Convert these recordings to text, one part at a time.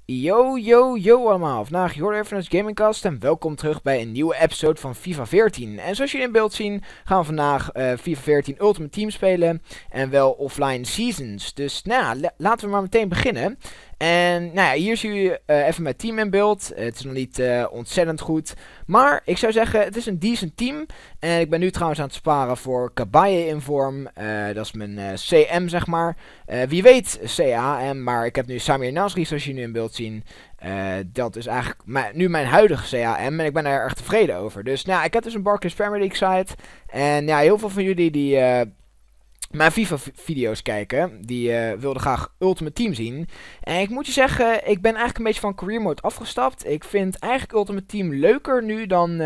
Yo, yo, yo allemaal. Vandaag Jordan even het Gamingcast en welkom terug bij een nieuwe episode van FIFA 14. En zoals jullie in beeld zien gaan we vandaag FIFA 14 Ultimate Team spelen en wel offline seasons. Dus nou ja, laten we maar meteen beginnen. En nou ja, hier zien jullie even mijn team in beeld. Het is nog niet ontzettend goed, maar ik zou zeggen het is een decent team. En ik ben nu trouwens aan het sparen voor Kabaye in vorm. Dat is mijn CM zeg maar. Wie weet CAM, maar ik heb nu Samir Nasri zoals jullie nu in beeld zien. Dat is eigenlijk nu mijn huidige CAM en ik ben er erg tevreden over. Dus nou, ik heb dus een Barclays Premier League site. En ja, heel veel van jullie die mijn FIFA video's kijken, die wilden graag Ultimate Team zien. En ik moet je zeggen, ik ben eigenlijk een beetje van Career Mode afgestapt. Ik vind eigenlijk Ultimate Team leuker nu dan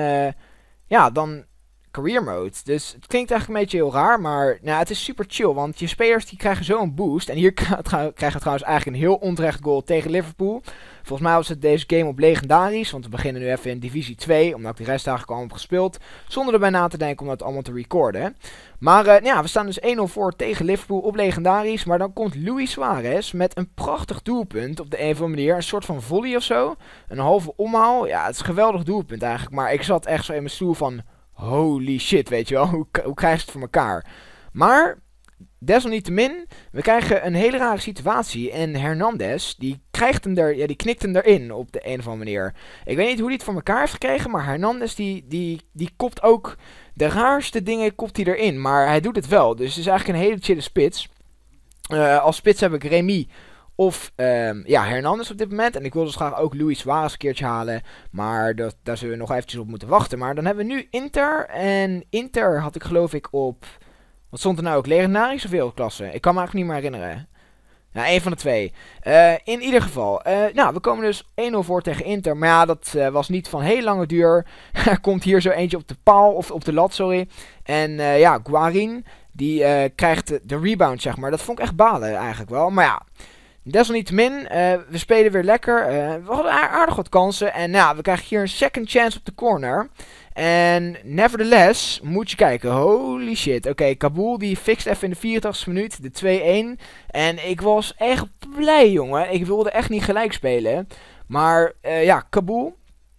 dan Career Mode. Dus het klinkt eigenlijk een beetje heel raar, maar nou, het is super chill. Want je spelers die krijgen zo een boost. En hier krijgen trouwens eigenlijk een heel onterecht goal tegen Liverpool. Volgens mij was het deze game op legendarisch. Want we beginnen nu even in divisie 2. Omdat ik de rest eigenlijk al heb gespeeld. Zonder erbij na te denken om dat allemaal te recorden. Maar ja, we staan dus 1-0 voor tegen Liverpool op legendarisch. Maar dan komt Luis Suarez met een prachtig doelpunt op de een of andere manier. Een soort van volley of zo. Een halve omhaal. Ja, het is een geweldig doelpunt eigenlijk. Maar ik zat echt zo in mijn stoel van holy shit, weet je wel. Hoe krijg je het voor elkaar? Maar desalniettemin, we krijgen een hele rare situatie. En Hernandez, die knikt hem erin op de een of andere manier. Ik weet niet hoe hij het voor elkaar heeft gekregen, maar Hernandez die kopt ook de raarste dingen kopt hij erin. Maar hij doet het wel, dus het is eigenlijk een hele chille spits. Als spits heb ik Remy of Hernandez op dit moment. En ik wil dus graag ook Luis Suarez een keertje halen. Maar daar zullen we nog eventjes op moeten wachten. Maar dan hebben we nu Inter. En Inter had ik geloof ik op... Wat stond er nou ook? Legendarisch of wereldklasse? Ik kan me eigenlijk niet meer herinneren. Ja, één van de twee. In ieder geval. Nou, we komen dus 1-0 voor tegen Inter. Maar ja, dat was niet van heel lange duur. Er komt hier zo eentje op de paal. Of op de lat, sorry. En Guarin. Die krijgt de rebound, zeg maar. Dat vond ik echt balen eigenlijk wel. Maar ja... Desalniettemin, we spelen weer lekker. We hadden aardig wat kansen. En nou, we krijgen hier een second chance op de corner. En nevertheless, moet je kijken. Holy shit. Oké, Kaboul die fixt even in de 84e minuut de 2-1. En ik was echt blij, jongen. Ik wilde echt niet gelijk spelen. Maar Kaboul.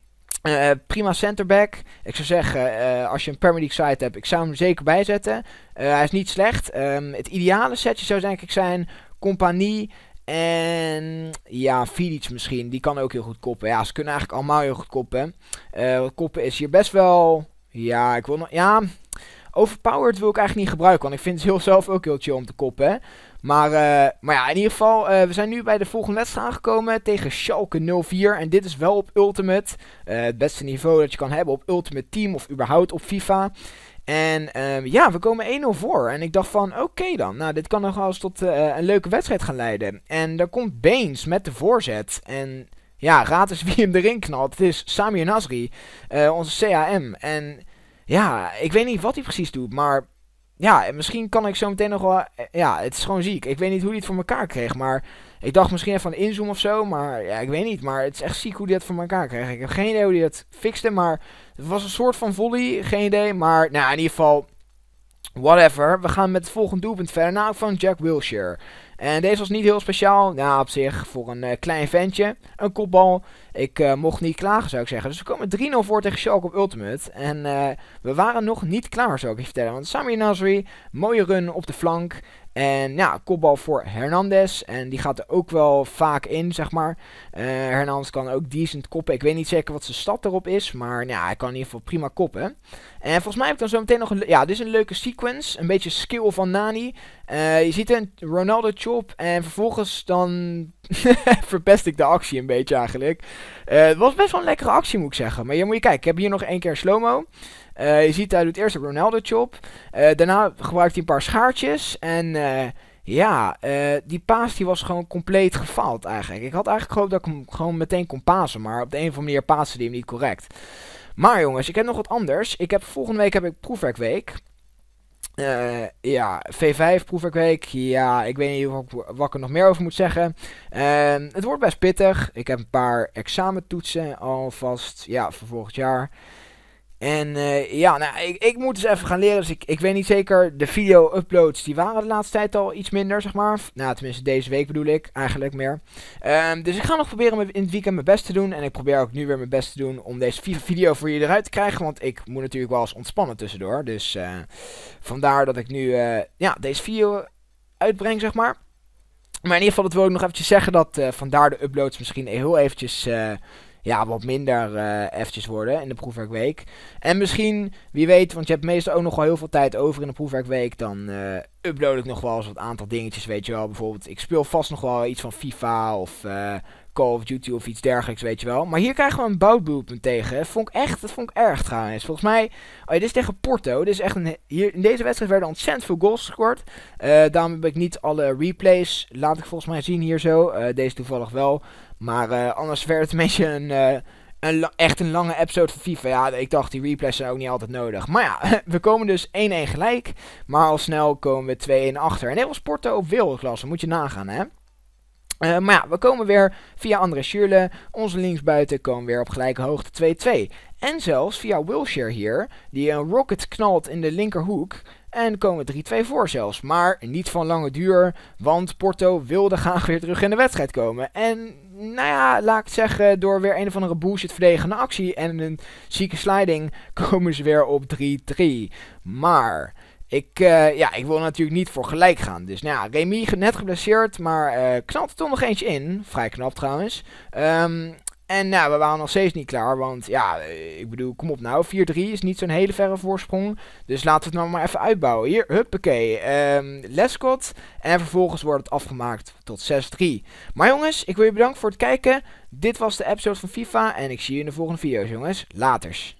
Prima centerback. Ik zou zeggen, als je een Premier League site hebt, ik zou hem zeker bijzetten. Hij is niet slecht. Het ideale setje zou denk ik zijn Compagnie. En ja, Vidic misschien. Die kan ook heel goed koppen. Ja, ze kunnen eigenlijk allemaal heel goed koppen. Koppen is hier best wel... Ja, ik wil nog... Ja, overpowered wil ik eigenlijk niet gebruiken. Want ik vind het heel zelf ook heel chill om te koppen. Maar ja, in ieder geval... we zijn nu bij de volgende wedstrijd aangekomen. Tegen Schalke 04. En dit is wel op Ultimate. Het beste niveau dat je kan hebben op Ultimate Team. Of überhaupt op FIFA. En we komen 1-0 voor. En ik dacht van, oké dan. Nou, dit kan nog wel eens tot een leuke wedstrijd gaan leiden. En daar komt Baines met de voorzet. En ja, raad eens wie hem erin knalt. Het is Samir Nasri, onze CAM. En ja, ik weet niet wat hij precies doet. Maar ja, misschien kan ik zo meteen nog wel... ja, het is gewoon ziek. Ik weet niet hoe hij het voor elkaar kreeg. Maar ik dacht misschien even aan inzoom of zo. Maar ja, ik weet niet. Maar het is echt ziek hoe hij het voor elkaar kreeg. Ik heb geen idee hoe hij het fixte. Maar het was een soort van volley. Geen idee. Maar nou, in ieder geval... Whatever. We gaan met het volgende doelpunt verder. Nou, van Jack Wilshere. En deze was niet heel speciaal. Ja, op zich voor een klein ventje. Een kopbal. Ik mocht niet klagen, zou ik zeggen. Dus we komen 3-0 voor tegen Schalke op Ultimate. En we waren nog niet klaar, zou ik je vertellen. Want Samir Nasri, mooie run op de flank. En ja, kopbal voor Hernandez. En die gaat er ook wel vaak in, zeg maar. Hernandez kan ook decent koppen. Ik weet niet zeker wat zijn stad erop is. Maar ja, hij kan in ieder geval prima koppen. En volgens mij heb ik dan zo meteen nog een... Ja, dit is een leuke sequence. Een beetje skill van Nani. Je ziet een Ronaldo chop. En vervolgens dan verpest ik de actie een beetje eigenlijk. Het was best wel een lekkere actie, moet ik zeggen. Maar hier moet je kijken. Ik heb hier nog één keer slow-mo. Je ziet, hij doet eerst een Ronaldo chop. Daarna gebruikt hij een paar schaartjes. En die paas die was gewoon compleet gefaald eigenlijk. Ik had eigenlijk gehoopt dat ik hem gewoon meteen kon pasen. Maar op de een of andere manier paste hij hem niet correct. Maar jongens, ik heb nog wat anders. Volgende week heb ik proefwerkweek. V5 proefwerkweek. Ja, ik weet niet wat ik er nog meer over moet zeggen. Het wordt best pittig. Ik heb een paar examentoetsen alvast. Ja, voor volgend jaar. En ja, nou, ik moet dus even gaan leren. Dus ik weet niet zeker. De video-uploads die waren de laatste tijd al iets minder, zeg maar. Nou, tenminste deze week bedoel ik. Eigenlijk meer. Dus ik ga nog proberen in het weekend mijn best te doen. En ik probeer ook nu weer mijn best te doen om deze video voor je eruit te krijgen. Want ik moet natuurlijk wel eens ontspannen tussendoor. Dus vandaar dat ik nu ja, deze video uitbreng, zeg maar. Maar in ieder geval, dat wil ik nog eventjes zeggen. Dat vandaar de uploads misschien heel eventjes... ja, wat minder eventjes worden in de proefwerkweek. En misschien, wie weet, want je hebt meestal ook nog wel heel veel tijd over in de proefwerkweek. Dan upload ik nog wel eens wat aantal dingetjes, weet je wel. Bijvoorbeeld, ik speel vast nog wel iets van FIFA of Call of Duty of iets dergelijks, weet je wel. Maar hier krijgen we een boutbloedpunt tegen. Dat vond ik erg trouwens. Volgens mij, oh ja, dit is tegen Porto. Dit is echt hier, in deze wedstrijd werden ontzettend veel goals gescoord. Daarom heb ik niet alle replays, laat ik volgens mij zien hier zo. Deze toevallig wel. Maar anders werd het een beetje echt een lange episode van FIFA. Ja, ik dacht die replays zijn ook niet altijd nodig. Maar ja, we komen dus 1-1 gelijk. Maar al snel komen we 2-1 achter. En dit was Porto op wereldklasse, moet je nagaan, hè. Maar ja, we komen weer via André Schürrle, onze linksbuiten, komen weer op gelijke hoogte 2-2. En zelfs via Wilshere hier, die een rocket knalt in de linkerhoek. En komen we 3-2 voor zelfs. Maar niet van lange duur, want Porto wilde graag weer terug in de wedstrijd komen. En nou ja, laat ik het zeggen, door weer een of andere bullshit verdedigende actie en een zieke sliding komen ze weer op 3-3. Maar... Ik wil natuurlijk niet voor gelijk gaan. Dus nou ja, Remy net geblesseerd, maar knalt er toch nog eentje in. Vrij knap trouwens. En nou, we waren nog steeds niet klaar, want ja, ik bedoel, kom op nou. 4-3 is niet zo'n hele verre voorsprong. Dus laten we het nou maar even uitbouwen. Hier, huppakee. Lescott. En vervolgens wordt het afgemaakt tot 6-3. Maar jongens, ik wil je bedanken voor het kijken. Dit was de episode van FIFA en ik zie je in de volgende video's, jongens. Laters.